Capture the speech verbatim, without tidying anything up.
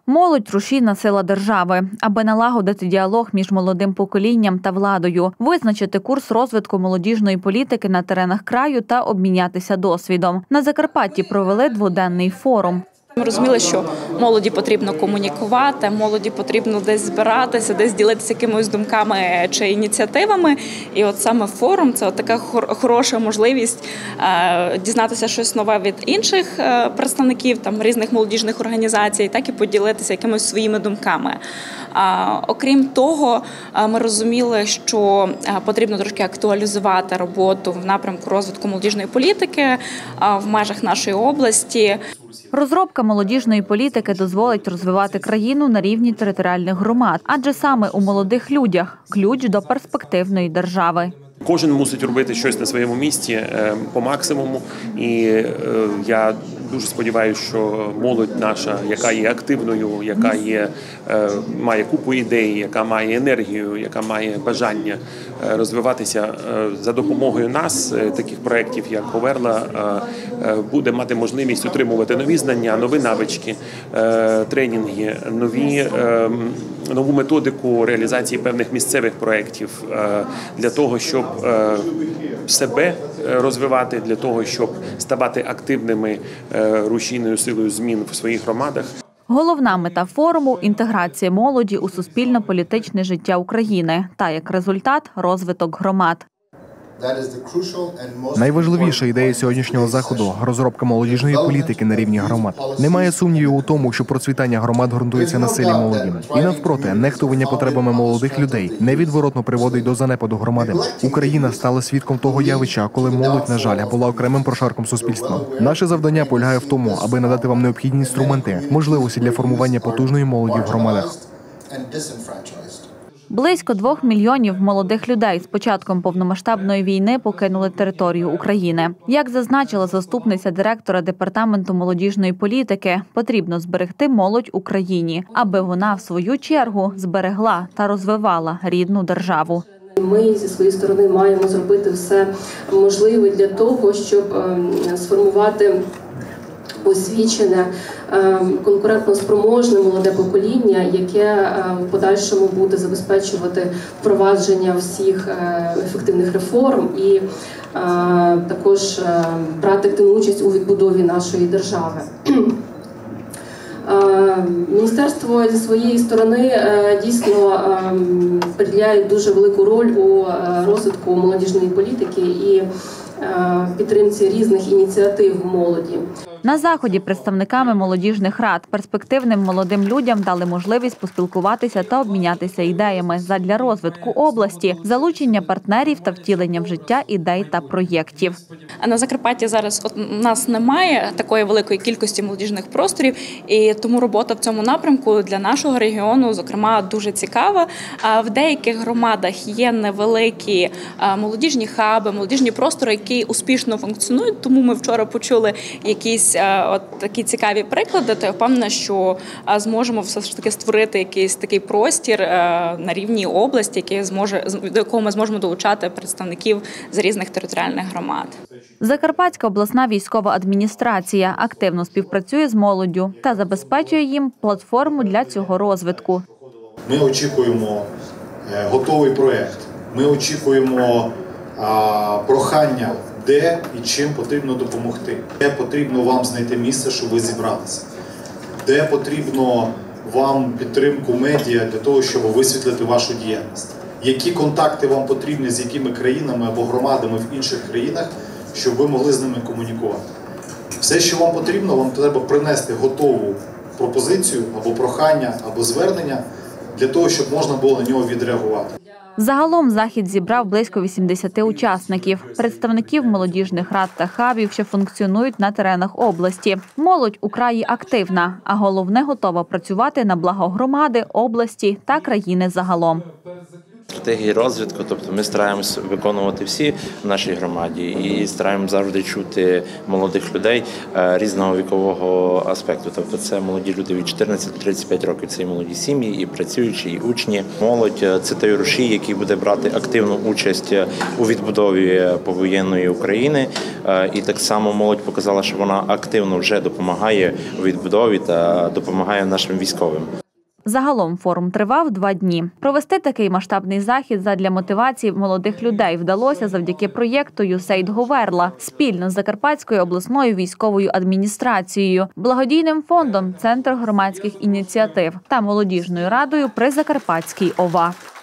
Молодь – рушійна сила держави. Аби налагодити діалог між молодим поколінням та владою, визначити курс розвитку молодіжної політики на теренах краю та обмінятися досвідом. На Закарпатті провели дводенний форум. Ми розуміли, що молоді потрібно комунікувати, молоді потрібно десь збиратися, десь ділитися якимись думками чи ініціативами. І от саме форум – це от така хороша можливість дізнатися щось нове від інших представників там, різних молодіжних організацій, так і поділитися якимись своїми думками. Окрім того, ми розуміли, що потрібно трошки актуалізувати роботу в напрямку розвитку молодіжної політики в межах нашої області. Розробка молодіжної політики дозволить розвивати країну на рівні територіальних громад, адже саме у молодих людях – ключ до перспективної держави. Кожен мусить робити щось на своєму місці по максимуму, і я дуже сподіваюся, що молодь наша, яка є активною, яка є, має купу ідей, яка має енергію, яка має бажання розвиватися за допомогою нас, таких проєктів, як Поверла, буде мати можливість отримувати нові знання, нові навички, тренінги, нові, нову методику реалізації певних місцевих проєктів для того, щоб себе розвивати, для того, щоб ставати активними рушійною силою змін в своїх громадах. Головна мета форуму – інтеграція молоді у суспільно-політичне життя України та, як результат, розвиток громад. Найважливіша ідея сьогоднішнього заходу – розробка молодіжної політики на рівні громад. Немає сумнівів у тому, що процвітання громад ґрунтується на силі молоді. І навпроти, нехтування потребами молодих людей невідворотно приводить до занепаду громади. Україна стала свідком того явища, коли молодь, на жаль, була окремим прошарком суспільства. Наше завдання полягає в тому, аби надати вам необхідні інструменти, можливості для формування потужної молоді в громадах. Близько двох мільйонів молодих людей з початком повномасштабної війни покинули територію України. Як зазначила заступниця директора Департаменту молодіжної політики, потрібно зберегти молодь у країні, аби вона, в свою чергу, зберегла та розвивала рідну державу. Ми зі своєї сторони маємо зробити все можливе для того, щоб сформувати освічене, конкурентно спроможне молоде покоління, яке в подальшому буде забезпечувати впровадження всіх ефективних реформ і також брати активну участь у відбудові нашої держави. Міністерство зі своєї сторони дійсно приділяє дуже велику роль у розвитку молодіжної політики і підтримці різних ініціатив молоді. На заході представниками молодіжних рад перспективним молодим людям дали можливість поспілкуватися та обмінятися ідеями задля розвитку області, залучення партнерів та втілення в життя ідей та проєктів. На Закарпатті зараз от, у нас немає такої великої кількості молодіжних просторів, і тому робота в цьому напрямку для нашого регіону, зокрема, дуже цікава. В деяких громадах є невеликі молодіжні хаби, молодіжні простори, які успішно функціонують, тому ми вчора почули якісь от такі цікаві приклади, то я впевнена, що зможемо все ж таки створити якийсь такий простір на рівні області, який зможе, до якого ми зможемо долучати представників з різних територіальних громад. Закарпатська обласна військова адміністрація активно співпрацює з молоддю та забезпечує їм платформу для цього розвитку. Ми очікуємо готовий проєкт, ми очікуємо прохання, де і чим потрібно допомогти, де потрібно вам знайти місце, щоб ви зібралися, де потрібно вам підтримку медіа для того, щоб висвітлити вашу діяльність, які контакти вам потрібні з якими країнами або громадами в інших країнах, щоб ви могли з ними комунікувати. Все, що вам потрібно, вам треба принести готову пропозицію або прохання, або звернення для того, щоб можна було на нього відреагувати. Загалом захід зібрав близько вісімдесяти учасників, представників молодіжних рад та хабів, що функціонують на теренах області. Молодь у краї активна, а головне – готова працювати на благо громади, області та країни загалом. стратегії розвитку, тобто ми стараємося виконувати всі в нашій громаді і стараємося завжди чути молодих людей різного вікового аспекту. Тобто це молоді люди від чотирнадцяти до тридцяти п'яти років, це і молоді сім'ї, і працюючі, і учні. Молодь – це той рушій, який буде брати активну участь у відбудові повоєнної України. І так само молодь показала, що вона активно вже допомагає у відбудові та допомагає нашим військовим. Загалом форум тривав два дні. Провести такий масштабний захід задля мотивації молодих людей вдалося завдяки проєкту «Юсейд Говерла» спільно з Закарпатською обласною військовою адміністрацією, благодійним фондом «Центр громадських ініціатив» та молодіжною радою при Закарпатській ОВА.